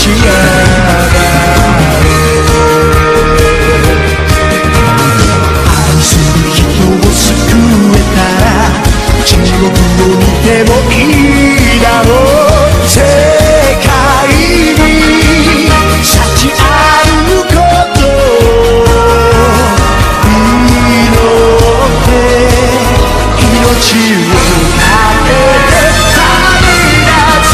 上がれ。愛する人を救えたら地獄を見てもいいだろう。世界に幸あることを祈って命をかけて旅立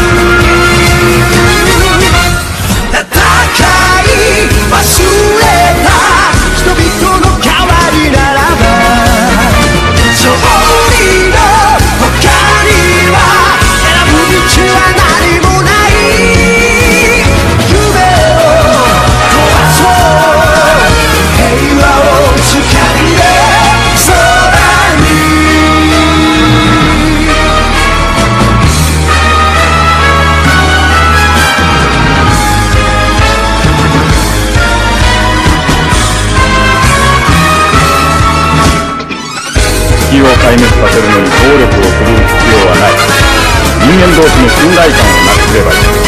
つ。戦い忘れた人々の代わりならば勝利の他には選ぶ道は何もない。夢を壊そう平和を掴んで空に。 地球を壊滅させるのに暴力を振るう必要はない。人間同士の信頼感をなくすればいい。